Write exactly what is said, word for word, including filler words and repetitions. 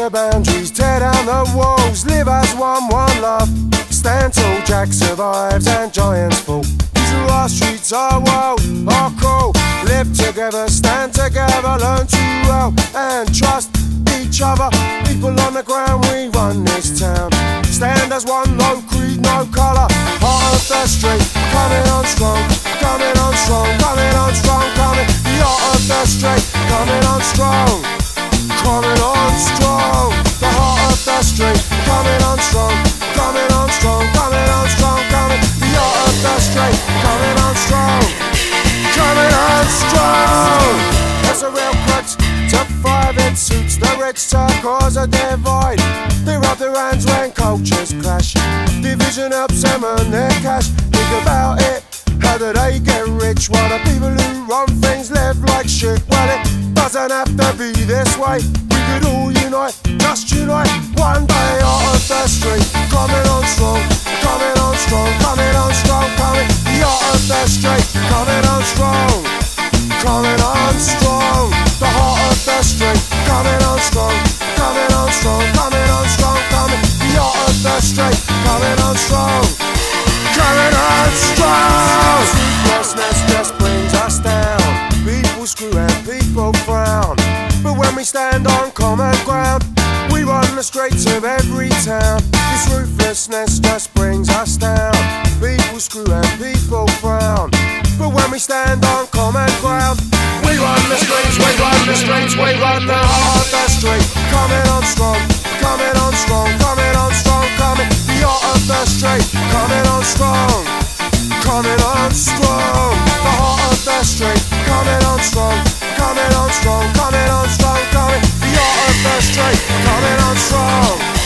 the boundaries, tear down the walls, live as one, one love. Stand tall, Jack survives and giants fall. These are our streets, our world, our call. Live together, stand together, learn to row and trust each other. People on the ground, we run this town. Stand as one, no creed, no colour. Heart of the street, coming on strong, coming on strong, coming on strong, coming. The heart of the street, coming on strong, coming on strong. The heart of the street, coming on strong, coming on strong, coming on strong, coming. The heart of the street, coming on strong, coming on strong. There's a real crutch to five, it suits the rich to cause a divide. They rub their hands when cultures clash. Division helps them earn their cash. Think about it, how do they get rich? While the people who run things live like shit. Well, it doesn't have to be this way. We could all unite, just unite. One day out of the street, coming on strong, coming on strong, coming on strong, coming. The out of the street, coming on strong, coming on strong. The heart of the street, coming on strong, coming on strong, coming on strong, coming. The heart of the street, coming on strong, coming on strong. Sleeplessness just brings us down. People screw and people frown. But when we stand on common ground, we run the streets of every town. This ruthlessness just brings us down. People screw and people frown. But when we stand on common ground, we run the streets, we run the streets, we run the heart of the street. Coming on strong, coming on strong, coming on strong, coming. The heart of the street, coming on strong, coming on strong. The heart of the street, coming on strong, coming on strong, coming on strong, coming. The heart of the street, coming on strong.